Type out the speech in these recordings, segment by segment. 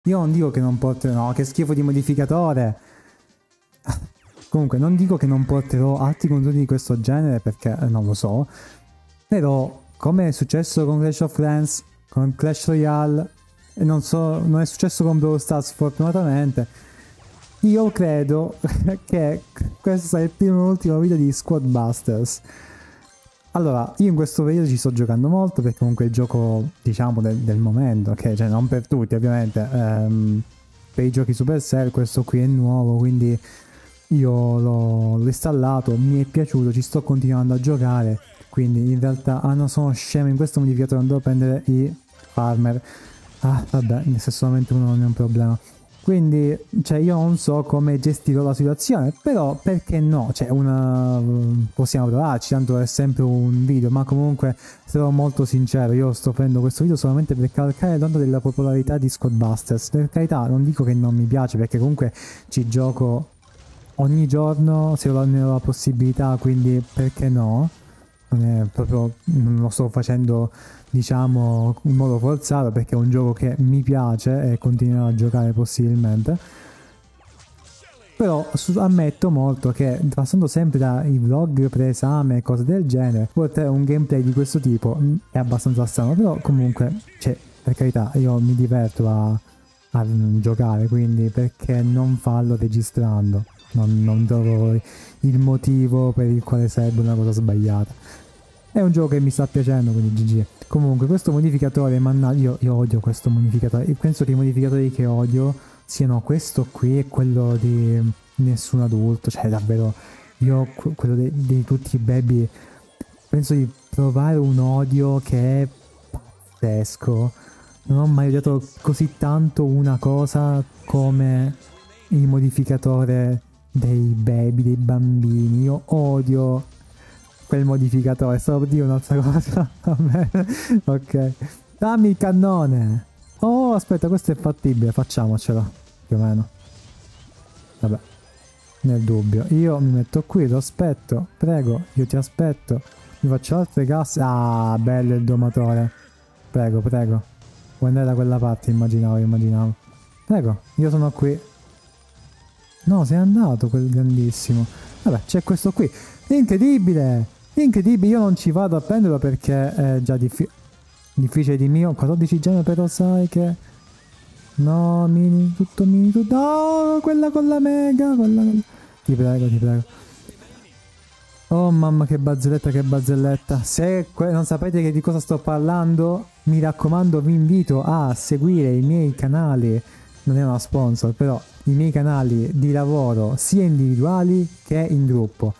Io non dico che non porterò, no, che schifo di modificatore. Comunque, non dico che non porterò altri contenuti di questo genere perché non lo so. Però, come è successo con Clash of Clans, con Clash Royale, e non so, non è successo con Brawl Stars fortunatamente. Io credo che questo sarà il primo e ultimo video di Squad Busters. Allora, io in questo periodo ci sto giocando molto perché comunque è il gioco, diciamo, del momento, ok? Cioè, non per tutti, ovviamente. Per i giochi Supercell questo qui è nuovo, quindi io l'ho installato, mi è piaciuto, ci sto continuando a giocare, quindi in realtà, ah no, sono scemo, in questo modificatore non devo prendere i farmer. Ah, vabbè, nel senso solamente uno non è un problema. Quindi, cioè, io non so come gestirò la situazione, però perché no? Cioè, possiamo provarci, tanto è sempre un video, ma comunque sarò molto sincero, io sto prendendo questo video solamente per calcare l'onda della popolarità di Squadbusters. Per carità, non dico che non mi piace, perché comunque ci gioco ogni giorno se ne ho la possibilità, quindi perché no? Non è proprio, non lo sto facendo, diciamo, in modo forzato perché è un gioco che mi piace e continuerò a giocare possibilmente. Però ammetto molto che passando sempre dai vlog pre-esame e cose del genere, portare un gameplay di questo tipo è abbastanza strano, però comunque, cioè, per carità, io mi diverto a giocare, quindi perché non farlo registrando? Non trovo il motivo per il quale sarebbe una cosa sbagliata. È un gioco che mi sta piacendo, quindi GG. Comunque, questo modificatore, mannaggia, io odio questo modificatore. Io penso che i modificatori che odio siano questo qui e quello di nessun adulto. Cioè, davvero, io quello di tutti i baby, penso di provare un odio che è pazzesco. Non ho mai odiato così tanto una cosa come il modificatore dei baby, dei bambini. Io odio quel modificatore, stavo per dire un'altra cosa. Vabbè, ok. Dammi il cannone. Oh, aspetta, questo è fattibile, facciamocelo, più o meno. Vabbè, nel dubbio. Io mi metto qui, lo aspetto, prego, io ti aspetto. Mi faccio altre casse. Ah, bello il domatore. Prego, prego. Vuoi andare da quella parte, immaginavo. Prego, io sono qui. No, sei andato quel grandissimo. Vabbè, c'è questo qui. Incredibile! Incredibile, io non ci vado a prenderlo perché è già difficile di mio. 14 gemme però sai che... No, tutto mini, tutto... No, quella con la mega, Ti prego, ti prego. Oh mamma, che barzelletta, che barzelletta. Se non sapete di cosa sto parlando, mi raccomando, vi invito a seguire i miei canali. Non è una sponsor, però i miei canali di lavoro, sia individuali che in gruppo.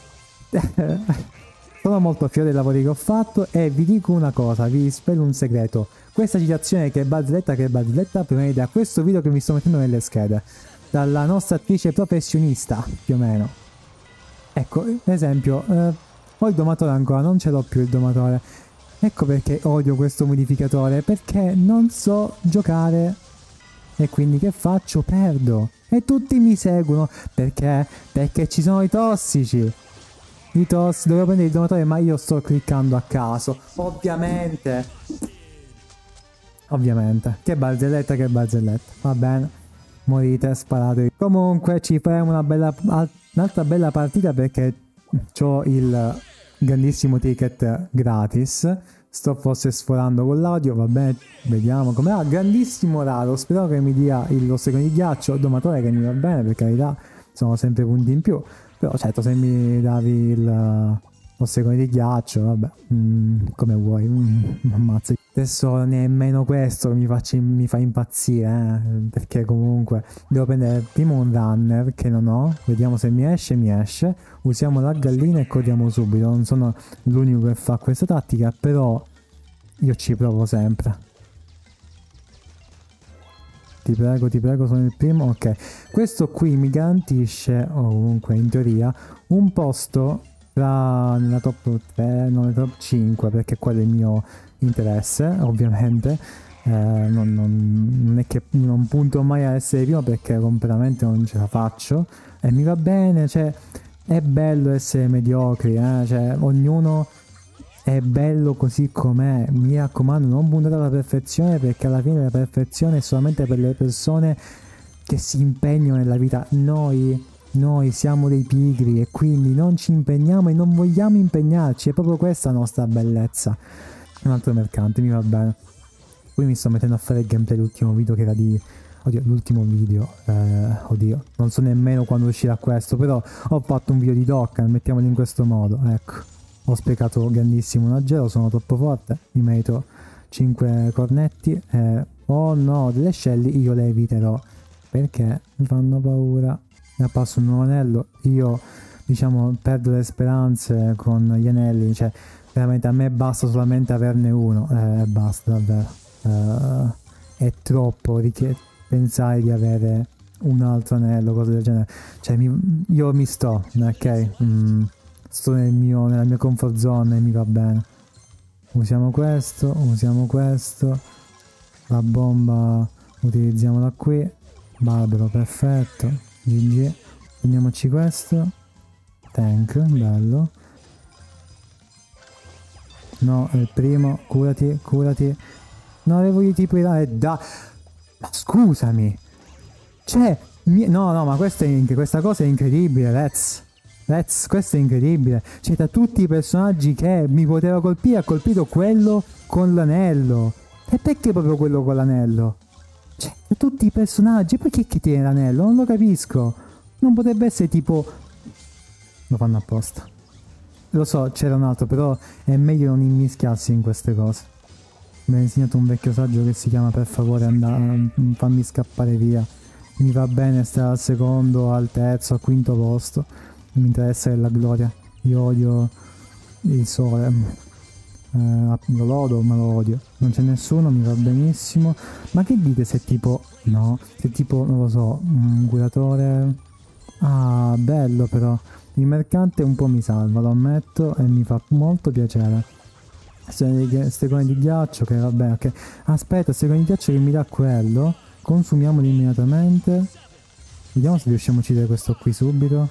Sono molto fiero dei lavori che ho fatto e vi dico una cosa, vi svelo un segreto. Questa citazione che barzelletta proviene da questo video che mi sto mettendo nelle schede. Dalla nostra attrice professionista, più o meno. Ecco, ad esempio, ho il domatore ancora, non ce l'ho più il domatore. Ecco perché odio questo modificatore, perché non so giocare. E quindi che faccio? Perdo. E tutti mi seguono. Perché? Perché ci sono i tossici. I tossici. Dovevo prendere il domatore, ma io sto cliccando a caso. Ovviamente. Ovviamente. Che barzelletta, che barzelletta. Va bene. Morite, sparate. Comunque ci faremo un'altra bella partita perché ho il grandissimo ticket gratis. Sto forse sforando con l'audio, vabbè, vediamo come va. Grandissimo raro, spero che mi dia lo stecone di ghiaccio, domatore che mi va bene, per carità, sono sempre punti in più. Però certo, se mi davi lo stecone di ghiaccio, vabbè, come vuoi, ammazza. Adesso nemmeno questo mi fa impazzire, perché comunque devo prendere prima un runner che non ho, vediamo se mi esce, usiamo la gallina e corriamo subito, non sono l'unico che fa questa tattica, però io ci provo sempre. Ti prego, sono il primo, ok. Questo qui mi garantisce, o comunque in teoria, un posto nella top 3, non nella top 5, perché quello è il mio interesse, ovviamente. Non è che non punto mai a essere primo perché completamente non ce la faccio e mi va bene, cioè è bello essere mediocri, cioè ognuno è bello così com'è. Mi raccomando, non puntare alla perfezione, perché alla fine la perfezione è solamente per le persone che si impegnano nella vita. Noi siamo dei pigri e quindi non ci impegniamo e non vogliamo impegnarci, è proprio questa la nostra bellezza. Un altro mercante, mi va bene. Qui mi sto mettendo a fare il gameplay dell'ultimo video che era di... Oddio, l'ultimo video, oddio, non so nemmeno quando uscirà questo, però ho fatto un video di Dokkan, mettiamolo in questo modo, ecco. Ho sprecato grandissimo un agero, sono troppo forte, mi merito 5 cornetti, oh no, delle scelli io le eviterò, perché mi fanno paura. Mi appasso un nuovo anello, io, diciamo, perdo le speranze con gli anelli, cioè, veramente a me basta solamente averne uno, basta davvero, è troppo pensare di avere un altro anello, cose del genere, cioè io mi sto, ok, sto nella mia comfort zone e mi va bene. Usiamo questo, la bomba utilizziamola qui, barbaro, perfetto, GG, prendiamoci questo, tank, bello. No, è il primo, curati. No, avevo i tipi là e da... Ma scusami! Cioè, no, ma questa cosa è incredibile, questo è incredibile. Cioè, da tutti i personaggi che mi poteva colpire, ha colpito quello con l'anello. E perché proprio quello con l'anello? Cioè, da tutti i personaggi, perché che tiene l'anello? Non lo capisco. Non potrebbe essere tipo... Lo fanno apposta. Lo so, c'era un altro, però è meglio non immischiarsi in queste cose. Mi ha insegnato un vecchio saggio che si chiama per favore fammi scappare via. Mi va bene stare al secondo, al terzo, al quinto posto. Non mi interessa la gloria. Io odio il sole. Lo lodo, ma lo odio. Non c'è nessuno, mi va benissimo. Ma che dite se tipo... No, se tipo, non lo so, un curatore... Ah, bello però. Il mercante un po' mi salva, lo ammetto, e mi fa molto piacere. Stegone di ghiaccio, che vabbè, ok. Aspetta, stegone di ghiaccio che mi dà quello. Consumiamolo immediatamente. Vediamo se riusciamo a uccidere questo qui subito.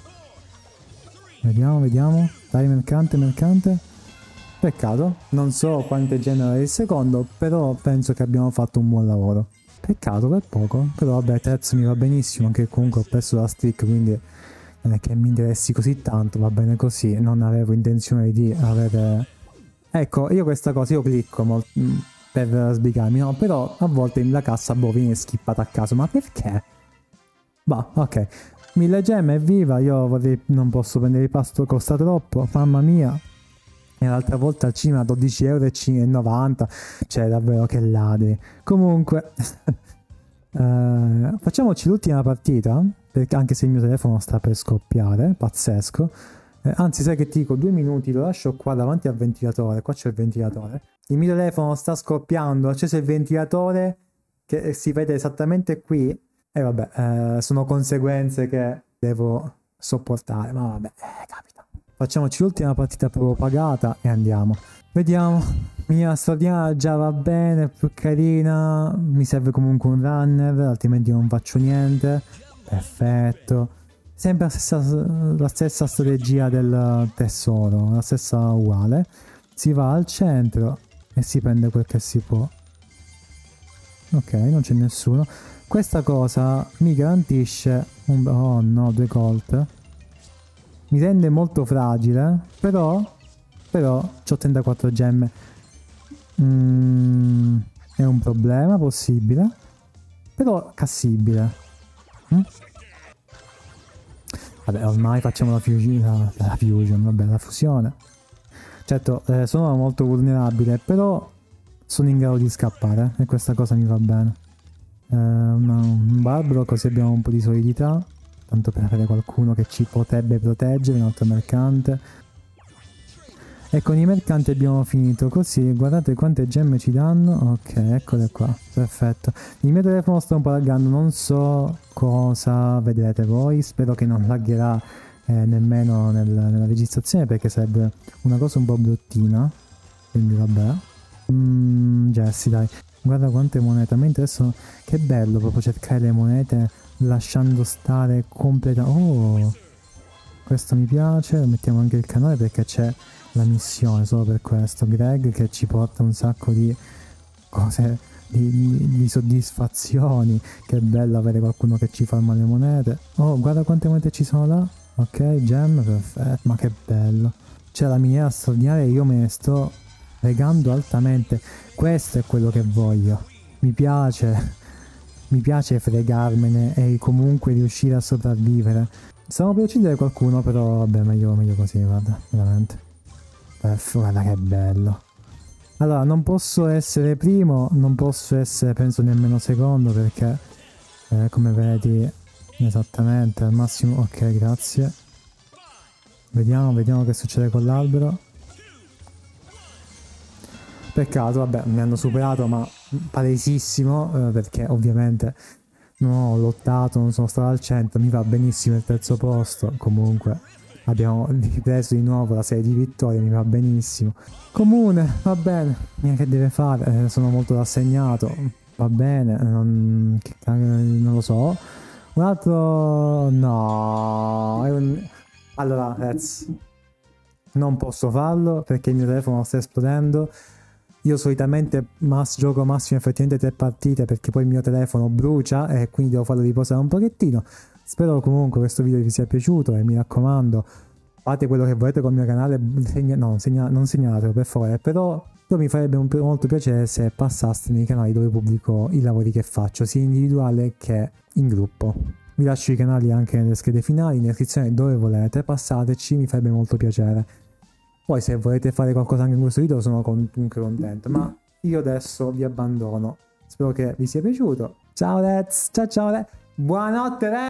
Vediamo. Dai, mercante. Peccato. Non so quante genere il secondo, però penso che abbiamo fatto un buon lavoro. Peccato per poco, però vabbè, terzo mi va benissimo, anche comunque ho perso la streak, quindi non è che mi interessi così tanto, va bene così, non avevo intenzione di avere... Ecco, io questa cosa, io clicco per sbrigarmi, no, però a volte la cassa viene skippata a caso, ma perché? Bah, ok, 1000 gemme, evviva, io non posso prendere il pasto, costa troppo, mamma mia. E l'altra volta al cinema 12,90 €, cioè davvero che ladri. Comunque, facciamoci l'ultima partita, perché anche se il mio telefono sta per scoppiare, pazzesco. Anzi, sai che ti dico, 2 minuti, lo lascio qua davanti al ventilatore, qua c'è il ventilatore. Il mio telefono sta scoppiando, ho acceso il ventilatore, che si vede esattamente qui, e vabbè, sono conseguenze che devo sopportare, ma vabbè, capita. Facciamoci l'ultima partita proprio pagata e andiamo. Vediamo. Mia straordinaria già va bene, più carina. Mi serve comunque un runner, altrimenti non faccio niente. Perfetto. Sempre la stessa strategia del tesoro, la stessa uguale. Si va al centro e si prende quel che si può. Ok, non c'è nessuno. Questa cosa mi garantisce un... Oh no, 2 colt. Mi rende molto fragile, però c'ho 34 gemme. È un problema possibile, però cassibile. Vabbè, ormai facciamo la fusion, vabbè, la fusione. Certo, sono molto vulnerabile, però sono in grado di scappare e questa cosa mi va bene. Un barbaro, così abbiamo un po' di solidità. Tanto per avere qualcuno che ci potrebbe proteggere, un altro mercante. E con i mercanti abbiamo finito così, guardate quante gemme ci danno. Ok, eccole qua, perfetto. Il mio telefono sta un po' laggando, non so cosa vedrete voi, spero che non laggerà nemmeno nella registrazione, perché sarebbe una cosa un po' bruttina. Quindi vabbè. Jesse, dai, guarda quante monete, a me interessa, che bello proprio cercare le monete lasciando stare completamente. Oh, questo mi piace, mettiamo anche il canale perché c'è la missione solo per questo. Greg che ci porta un sacco di cose, di soddisfazioni. Che bello avere qualcuno che ci farma le monete. Oh, guarda quante monete ci sono là. Ok, gem, perfetto, ma che bello. C'è la miniera straordinaria e io me ne sto fregando altamente. Questo è quello che voglio. Mi piace fregarmene e comunque riuscire a sopravvivere. Stavo per uccidere qualcuno, però vabbè, meglio così, guarda, veramente. Guarda che bello. Allora, non posso essere primo, non posso essere, penso, nemmeno secondo, perché, come vedi, esattamente, al massimo... Ok, grazie. Vediamo che succede con l'albero. Peccato, vabbè, mi hanno superato, ma palesissimo, perché ovviamente non ho lottato, non sono stato al centro, mi va benissimo il terzo posto, comunque abbiamo ripreso di nuovo la serie di vittorie, mi va benissimo. Comune, va bene, niente che deve fare, sono molto rassegnato, va bene, non lo so. Un altro... no, allora, ragazzi, non posso farlo perché il mio telefono sta esplodendo. Io solitamente gioco massimo effettivamente 3 partite perché poi il mio telefono brucia e quindi devo farlo riposare un pochettino. Spero comunque questo video vi sia piaciuto e mi raccomando, fate quello che volete col mio canale, non segnalatelo per favore, però mi farebbe molto piacere se passaste nei canali dove pubblico i lavori che faccio, sia individuale che in gruppo. Vi lascio i canali anche nelle schede finali, in descrizione dove volete, passateci, mi farebbe molto piacere. Poi se volete fare qualcosa anche in questo video sono comunque contento, ma io adesso vi abbandono. Spero che vi sia piaciuto. Ciao Let's, ciao ciao, buonanotte Let's!